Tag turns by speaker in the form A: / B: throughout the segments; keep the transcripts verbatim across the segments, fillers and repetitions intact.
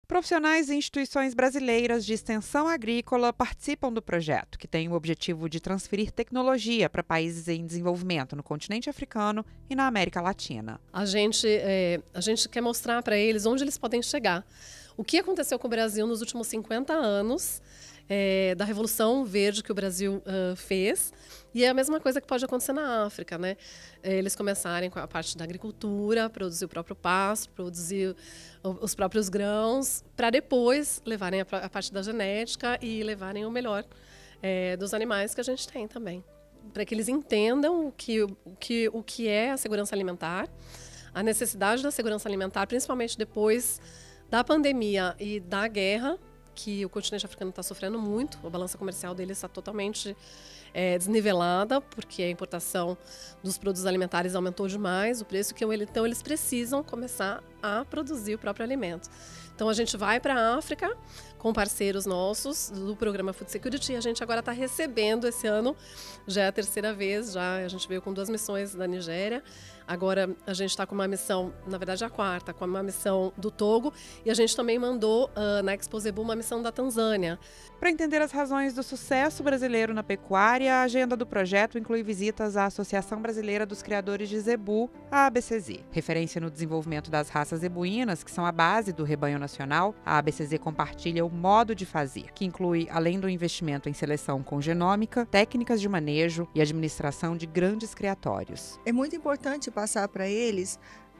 A: Profissionais e instituições brasileiras de extensão agrícola participam do projeto, que tem o objetivo de transferir tecnologia para países em desenvolvimento no continente africano e na América Latina.
B: A gente, é, a gente quer mostrar para eles onde eles podem chegar. O que aconteceu com o Brasil nos últimos cinquenta anos, é, da Revolução Verde que o Brasil uh, fez, e é a mesma coisa que pode acontecer na África, né? Eles começarem com a parte da agricultura, produzir o próprio pasto, produzir os próprios grãos, para depois levarem a, a parte da genética e levarem o melhor é, dos animais que a gente tem também. Para que eles entendam o que, o, que, o que é a segurança alimentar, a necessidade da segurança alimentar, principalmente depois da pandemia e da guerra, que o continente africano está sofrendo muito. A balança comercial deles está totalmente é, desnivelada, porque a importação dos produtos alimentares aumentou demais o preço, que então eles precisam começar a produzir o próprio alimento. Então a gente vai para a África com parceiros nossos do programa Food Security, e a gente agora está recebendo esse ano, já é a terceira vez, já a gente veio com duas missões da Nigéria, agora a gente está com uma missão, na verdade a quarta, com uma missão do Togo, e a gente também mandou uh, na Expo Zebu uma missão da Tanzânia.
A: Para entender as razões do sucesso brasileiro na pecuária, a agenda do projeto inclui visitas à Associação Brasileira dos Criadores de Zebu, a A B C Z. Referência no desenvolvimento das raças zebuínas, que são a base do rebanho nacional, a A B C Z compartilha o modo de fazer, que inclui, além do investimento em seleção com genômica, técnicas de manejo e administração de grandes criatórios.
C: É muito importante passar para eles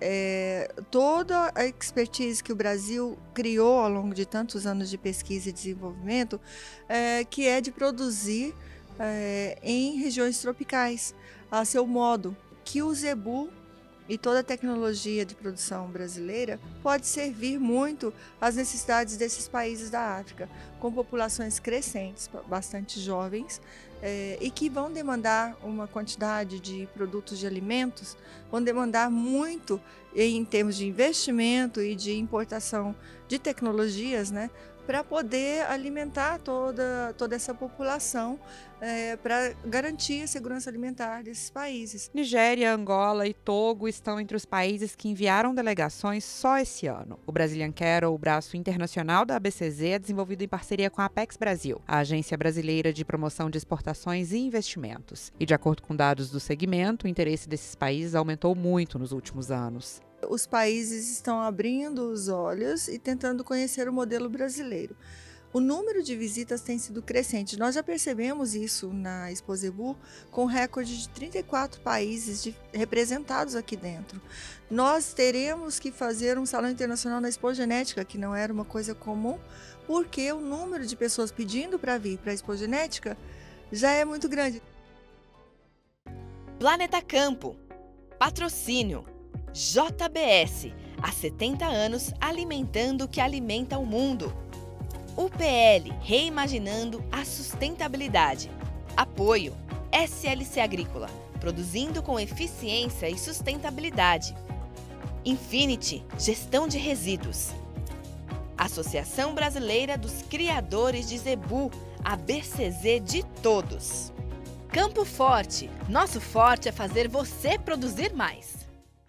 C: É, toda a expertise que o Brasil criou ao longo de tantos anos de pesquisa e desenvolvimento, é, que é de produzir é, em regiões tropicais, a seu modo, que o zebu e toda a tecnologia de produção brasileira pode servir muito às necessidades desses países da África, com populações crescentes, bastante jovens, é, e que vão demandar uma quantidade de produtos de alimentos, vão demandar muito em termos de investimento e de importação de tecnologias, né, para poder alimentar toda, toda essa população, é, para garantir a segurança alimentar desses países.
A: Nigéria, Angola e Togo estão entre os países que enviaram delegações só esse ano. O Brazilian Cattle, o braço internacional da A B C Z, é desenvolvido em parceria com a Apex Brasil, a Agência Brasileira de Promoção de Exportações e Investimentos. E de acordo com dados do segmento, o interesse desses países aumentou muito nos últimos anos.
C: Os países estão abrindo os olhos e tentando conhecer o modelo brasileiro. O número de visitas tem sido crescente. Nós já percebemos isso na Expo Zebu, com recorde de trinta e quatro países de, representados aqui dentro. Nós teremos que fazer um salão internacional na Expo Genética, que não era uma coisa comum, porque o número de pessoas pedindo para vir para a Expo Genética já é muito grande.
D: Planeta Campo. Patrocínio. J B S, há setenta anos alimentando o que alimenta o mundo. U P L, reimaginando a sustentabilidade. Apoio, S L C Agrícola, produzindo com eficiência e sustentabilidade. Infinity, gestão de resíduos. Associação Brasileira dos Criadores de Zebu, A B C Z de todos. Campo Forte, nosso forte é fazer você produzir mais.